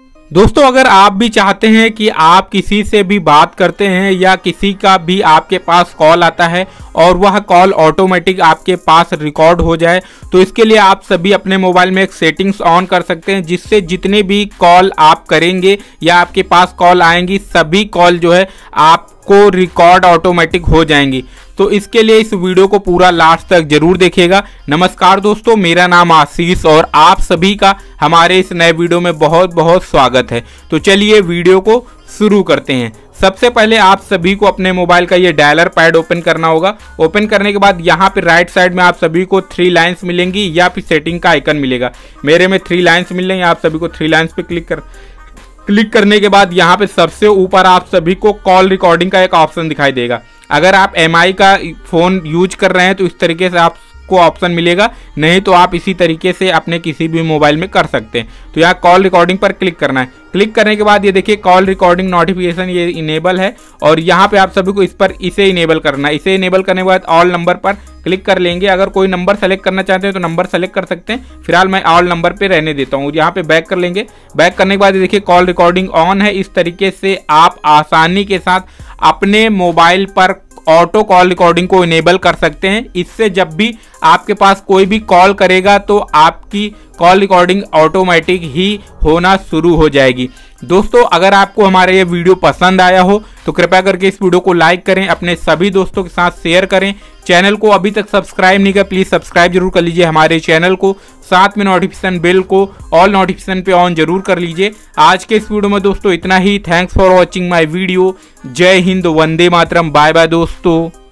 दोस्तों, अगर आप भी चाहते हैं कि आप किसी से भी बात करते हैं या किसी का भी आपके पास कॉल आता है और वह कॉल ऑटोमेटिक आपके पास रिकॉर्ड हो जाए, तो इसके लिए आप सभी अपने मोबाइल में एक सेटिंग्स ऑन कर सकते हैं, जिससे जितने भी कॉल आप करेंगे या आपके पास कॉल आएंगी सभी कॉल जो है आपको रिकॉर्ड ऑटोमेटिक हो जाएंगी। तो इसके लिए इस वीडियो को पूरा लास्ट तक जरूर देखिएगा। नमस्कार दोस्तों, मेरा नाम आशीष और आप सभी का हमारे इस नए वीडियो में बहुत बहुत स्वागत है। तो चलिए वीडियो को शुरू करते हैं। सबसे पहले आप सभी को अपने मोबाइल का ये डायलर पैड ओपन करना होगा। ओपन करने के बाद यहाँ पे राइट साइड में आप सभी को 3 लाइन्स मिलेंगी या फिर सेटिंग का आइकन मिलेगा। मेरे में 3 लाइन्स मिल रही हैं, आप सभी को 3 लाइन्स पे क्लिक करने के बाद यहाँ पे सबसे ऊपर आप सभी को कॉल रिकॉर्डिंग का एक ऑप्शन दिखाई देगा। अगर आप MI का फ़ोन यूज कर रहे हैं तो इस तरीके से आपको ऑप्शन मिलेगा, नहीं तो आप इसी तरीके से अपने किसी भी मोबाइल में कर सकते हैं। तो यहाँ कॉल रिकॉर्डिंग पर क्लिक करना है। क्लिक करने के बाद ये देखिए कॉल रिकॉर्डिंग नोटिफिकेशन ये इनेबल है और यहाँ पे आप सभी को इसे इनेबल करना है। इसे इनेबल करने के बाद ऑल नंबर पर क्लिक कर लेंगे। अगर कोई नंबर सेलेक्ट करना चाहते हैं तो नंबर सेलेक्ट कर सकते हैं। फिलहाल मैं ऑल नंबर पे रहने देता हूँ। यहाँ पे बैक कर लेंगे। बैक करने के बाद देखिए कॉल रिकॉर्डिंग ऑन है। इस तरीके से आप आसानी के साथ अपने मोबाइल पर ऑटो कॉल रिकॉर्डिंग को इनेबल कर सकते हैं। इससे जब भी आपके पास कोई भी कॉल करेगा तो आपकी कॉल रिकॉर्डिंग ऑटोमेटिक ही होना शुरू हो जाएगी। दोस्तों, अगर आपको हमारा ये वीडियो पसंद आया हो तो कृपया करके इस वीडियो को लाइक करें, अपने सभी दोस्तों के साथ शेयर करें। चैनल को अभी तक सब्सक्राइब नहीं किया, प्लीज़ सब्सक्राइब जरूर कर लीजिए हमारे चैनल को। साथ में नोटिफिकेशन बेल को ऑल नोटिफिकेशन पे ऑन जरूर कर लीजिए। आज के इस वीडियो में दोस्तों इतना ही। Thanks for watching my video. जय हिंद, वंदे मातरम, बाय बाय दोस्तों।